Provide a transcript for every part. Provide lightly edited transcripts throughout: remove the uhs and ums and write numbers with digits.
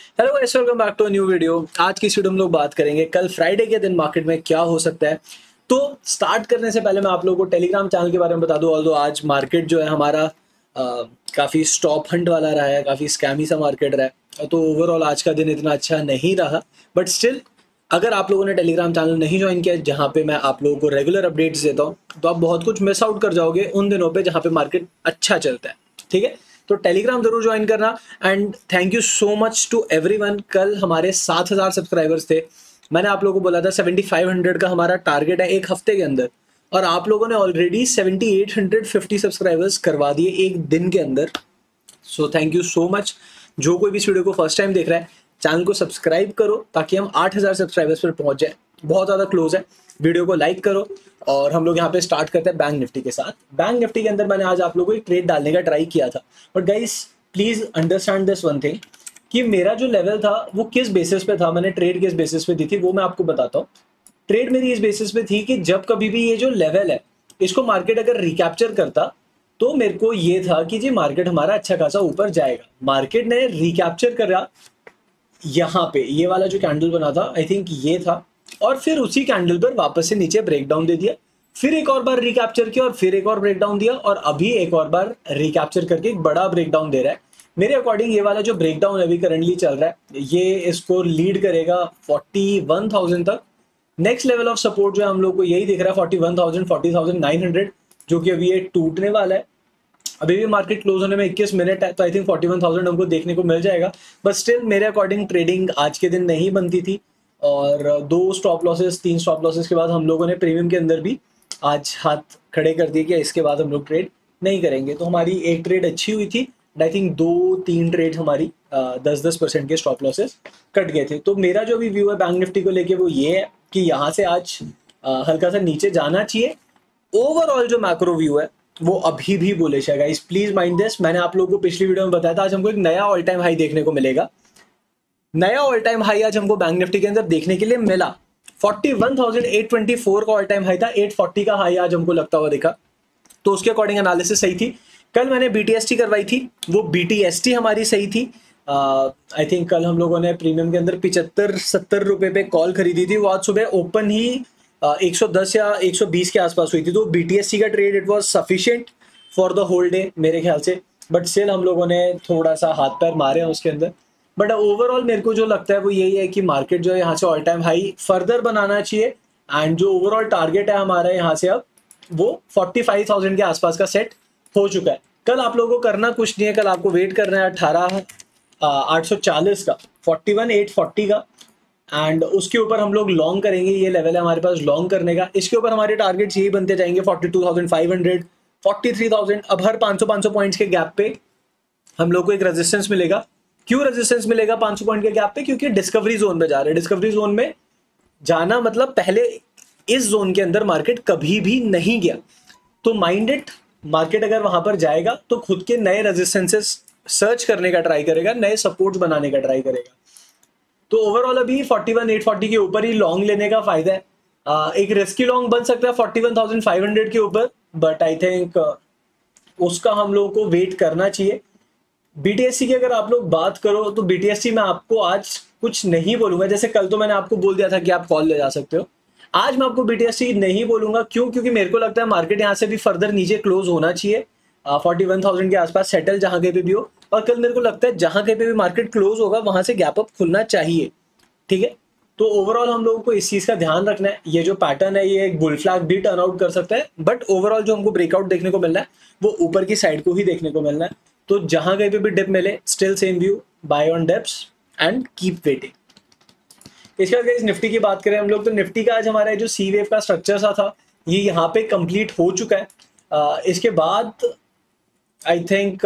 Hello guys, welcome back to a new video. आज की इस वीडियो में हम लोग बात करेंगे कल फ्राइडे के दिन मार्केट में क्या हो सकता है। तो स्टार्ट करने से पहले मैं आप लोगों को टेलीग्राम चैनल के बारे में बता दूं। ऑल्दो आज मार्केट जो है हमारा काफ़ी स्टॉप हंट वाला रहा है, काफ़ी स्कैमी सा मार्केट रहा है। तो ओवरऑल आज का दिन इतना अच्छा नहीं रहा, बट स्टिल अगर आप लोगों ने टेलीग्राम चैनल नहीं ज्वाइन किया जहाँ पे मैं आप लोगों को रेगुलर अपडेट्स देता हूँ, तो आप बहुत कुछ मिस आउट कर जाओगे उन दिनों पे जहाँ पे मार्केट अच्छा चलता है। ठीक है, तो टेलीग्राम जरूर ज्वाइन करना। And thank you so much to everyone. कल हमारे 7,000 सब्सक्राइबर्स थे। मैंने आप लोगों को बोला था 7,500 का हमारा टारगेट है एक हफ्ते के अंदर, और आप लोगों ने ऑलरेडी 7,850 सब्सक्राइबर्स करवा दिए एक दिन के अंदर। So thank you so much. जो कोई भी इस वीडियो को फर्स्ट टाइम देख रहा है, चैनल को सब्सक्राइब करो ताकि हम 8,000 सब्सक्राइबर्स पर पहुंच जाए। बहुत ज़्यादा क्लोज है। वीडियो को लाइक करो और हम लोग यहाँ पे स्टार्ट करते हैं बैंक निफ्टी के साथ। बैंक निफ्टी के अंदर मैंने आज आप लोगों को एक ट्रेड डालने का ट्राई किया था, but guys please understand this one thing कि मेरा जो लेवल था वो किस बेसिस पे था, मैंने ट्रेड किस बेसिस पे दी थी वो मैं आपको बताता हूँ। ट्रेड मेरी इस बेसिस पे थी कि जब कभी भी ये जो लेवल है इसको मार्केट अगर रिकैप्चर करता तो मेरे को ये था कि जी मार्केट हमारा अच्छा खासा ऊपर जाएगा। मार्केट ने रिकैप्चर करा यहाँ पे, ये वाला जो कैंडल बना था आई थिंक ये था, और फिर उसी कैंडल पर वापस से नीचे ब्रेकडाउन दे दिया, फिर एक और बार रिकैप्चर किया और फिर एक और ब्रेकडाउन दिया, और अभी एक और बार रिकैप्चर करके एक बड़ा ब्रेकडाउन दे रहा है। मेरे अकॉर्डिंग ये वाला जो ब्रेकडाउन अभी करंटली चल रहा है ये इसको लीड करेगा 41,000 तक। नेक्स्ट लेवल ऑफ सपोर्ट जो है हम लोग को यही दिख रहा है 41,000 40,900, जो कि अभी ये टूटने वाला है। अभी भी मार्केट क्लोज होने में 21 मिनट है, तो आई थिंक 41,000 हमको देखने को मिल जाएगा। बट स्टिल मेरे अकॉर्डिंग ट्रेडिंग आज के दिन नहीं बनती थी, और 2 स्टॉप लॉसेस 3 स्टॉप लॉसेस के बाद हम लोगों ने प्रीमियम के अंदर भी आज हाथ खड़े कर दिए कि इसके बाद हम लोग ट्रेड नहीं करेंगे। तो हमारी एक ट्रेड अच्छी हुई थी, आई थिंक 2-3 ट्रेड हमारी 10-10% के स्टॉप लॉसेस कट गए थे। तो मेरा जो भी व्यू है बैंक निफ्टी को लेके वो ये है कि यहाँ से आज हल्का सा नीचे जाना चाहिए। ओवरऑल जो मैक्रो व्यू है वो अभी भी बुलिश है गाइस, प्लीज माइंड दिस। मैंने आप लोगों को पिछली वीडियो में बताया था आज हमको एक नया ऑल टाइम हाई देखने को मिलेगा। नया ऑल टाइम हाई आज हमको बैंक निफ्टी के अंदर देखने के लिए मिला। 41,824 का ऑल टाइम हाई था, 840 का हाई आज हमको लगता हुआ दिखा, तो उसके अकॉर्डिंग एनालिसिस सही थी। कल मैंने बीटीएसटी करवाई थी, वो बीटीएसटी हमारी सही थी। आई थिंक कल हम लोगों ने प्रीमियम के अंदर 75-70 रुपए पे कॉल खरीदी थी, वो आज सुबह ओपन ही 110 या 120 के आसपास हुई थी। तो बीटीएससी का trade it was sufficient for the whole day मेरे ख्याल से, बट स्टिल हम लोगों ने थोड़ा सा हाथ पैर मारे हैं उसके अंदर। बट ओवरऑल मेरे को जो लगता है वो यही है कि मार्केट जो है यहाँ से ऑल टाइम हाई फर्दर बनाना चाहिए, एंड जो ओवरऑल टारगेट है हमारा यहाँ से अब वो 45,000 के आसपास का सेट हो चुका है। कल आप लोगों को करना कुछ नहीं है, कल आपको वेट करना है 18,840 का, 41,840 का, एंड उसके ऊपर हम लोग लॉन्ग करेंगे। ये लेवल है हमारे पास लॉन्ग करने का। इसके ऊपर हमारे टारगेट्स यही बनते जाएंगे 42,500 43,000। अब हर 500 पॉइंट्स के गैप पे हम लोग को एक रेजिस्टेंस मिलेगा। क्यों रेजिस्टेंस मिलेगा 500 पॉइंट के गैप पे? क्योंकि डिस्कवरी जोन में जा रहे हैं। डिस्कवरी जोन में जाना मतलब पहले इस जोन के अंदर मार्केट कभी भी नहीं गया, तो माइंड इट, मार्केट अगर वहां पर जाएगा तो खुद के नए रेजिस्टेंसेस सर्च करने का ट्राई करेगा, नए सपोर्ट्स बनाने का ट्राई करेगा। तो ओवरऑल अभी 41,840 के ऊपर ही लॉन्ग लेने का फायदा है। एक रिस्की लॉन्ग बन सकता है 41,500 के ऊपर, बट आई थिंक उसका हम लोगों को वेट करना चाहिए। बीटीएससी की अगर आप लोग बात करो तो बीटीएससी में आपको आज कुछ नहीं बोलूंगा। जैसे कल तो मैंने आपको बोल दिया था कि आप कॉल ले जा सकते हो, आज मैं आपको बीटीएससी नहीं बोलूंगा। क्यों? क्योंकि मेरे को लगता है मार्केट यहाँ से भी फर्दर नीचे क्लोज होना चाहिए 41,000 के आसपास सेटल जहां कहीं पे भी हो, और कल मेरे को लगता है जहां कहीं पे भी मार्केट क्लोज होगा वहां से गैप अप खुलना चाहिए। ठीक है, तो ओवरऑल हम लोगों को इस चीज का ध्यान रखना है। ये जो पैटर्न है ये एक बुल फ्लैग भी टर्न आउट कर सकता है, बट ओवरऑल जो हमको ब्रेकआउट देखने को मिलना है वो ऊपर की साइड को ही देखने को मिलना है। तो जहां कहीं पे भी डिप मिले, still same view, buy on dips and keep waiting. इसके बाद गाइस निफ्टी की बात करें हम लोग, तो निफ्टी का आज हमारा जो सी वेव का स्ट्रक्चर सा था ये यहाँ पे कंप्लीट हो चुका है। इसके बाद आई थिंक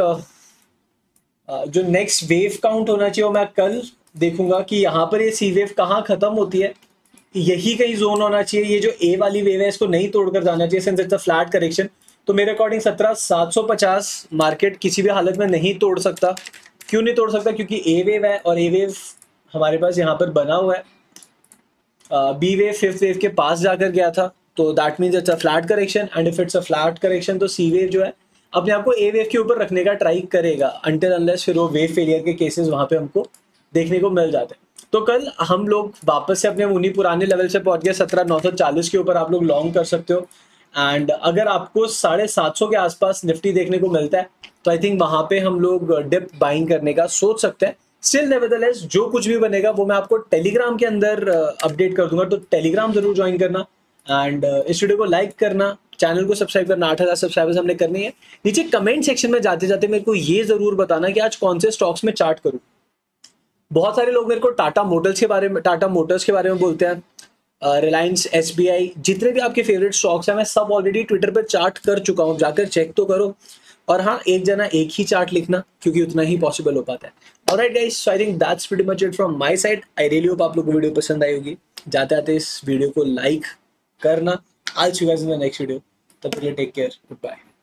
जो नेक्स्ट वेव काउंट होना चाहिए वो मैं कल देखूंगा कि यहाँ पर ये सी वेव कहाँ खत्म होती है। यही कहीं जोन होना चाहिए। ये जो ए वाली वेव है इसको नहीं तोड़कर जाना चाहिए, since it's a flat correction. तो मेरे अकॉर्डिंग 17,750 मार्केट किसी भी हालत में नहीं तोड़ सकता। क्यों नहीं तोड़ सकता? क्योंकि ए वेव है और ए वेव हमारे पास यहाँ पर बना हुआ है। बी वेव फिफ्थ वेव के पास जाकर गया था, तो that means it's a flat correction, and if it's a flat correction तो सी वेव जो है अपने आप को ए वेव के ऊपर रखने का ट्राई करेगा, अनटिल अनलेस फिर वो वेव फेलियर के केसेस वहां पे हमको देखने को मिल जाते हैं। तो कल हम लोग वापस से अपने उन्हीं पुराने लेवल से पहुंच गए 17,940 के ऊपर आप लोग लॉन्ग कर सकते हो। एंड अगर आपको 750 के आसपास निफ्टी देखने को मिलता है तो आई थिंक वहां पे हम लोग डिप बाइंग करने का सोच सकते हैं। स्टिल नेवरदलेस जो कुछ भी बनेगा वो मैं आपको टेलीग्राम के अंदर अपडेट कर दूंगा, तो टेलीग्राम जरूर ज्वाइन करना एंड इस वीडियो को लाइक करना, चैनल को सब्सक्राइब करना। 8,000 सब्सक्राइबर्स हमने करनी है। नीचे कमेंट सेक्शन में जाते जाते मेरे को ये जरूर बताना कि आज कौन से स्टॉक्स में चार्ट करूं। बहुत सारे लोग मेरे को टाटा मोटर्स के बारे में बोलते हैं, रिलायंस, एसबीआई, जितने भी आपके फेवरेट स्टॉक्स हैं मैं सब ऑलरेडी ट्विटर पर चार्ट कर चुका हूं, जाकर चेक तो करो। और हाँ, एक जना एक ही चार्ट लिखना क्योंकि उतना ही पॉसिबल हो पाता है। Alright guys, so I think that's pretty much it from my side. I really hope आप लोगों को वीडियो पसंद आई होगी। जाते आते इस वीडियो को लाइक करना। I see you guys in the next video. तब तक के लिए टेक केयर, गुड बाय।